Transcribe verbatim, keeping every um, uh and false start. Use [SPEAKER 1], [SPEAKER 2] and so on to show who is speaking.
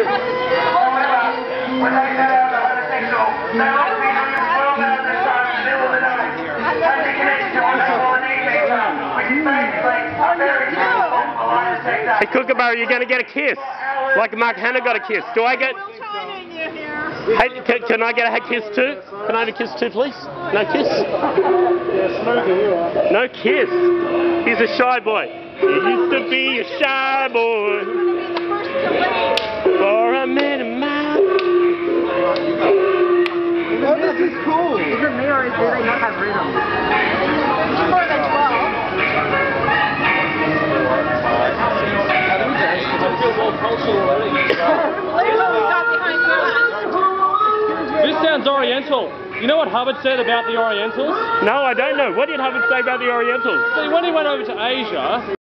[SPEAKER 1] when they set out the homosexual, they like to be doing twelve hours a show in the middle of the night. Has to connect to what they call an e-meter, which is basically a very small form of a line of sector.
[SPEAKER 2] Hey Kookaburra, you're going to get a kiss. Like Mark Hanna got a kiss. Do I get... Hey, can, can I get a kiss too? Can I have a kiss too, please? No kiss? No kiss. He's a shy boy. He used to be a shy boy. For a minute, my...
[SPEAKER 3] Oh, this is cool.
[SPEAKER 4] Is it me or do they not have rhythm? It's more than twelve.
[SPEAKER 5] This sounds Oriental. You know what Hubbard said about the Orientals?
[SPEAKER 2] No, I don't know. What did Hubbard say about the Orientals?
[SPEAKER 5] See, when he went over to Asia...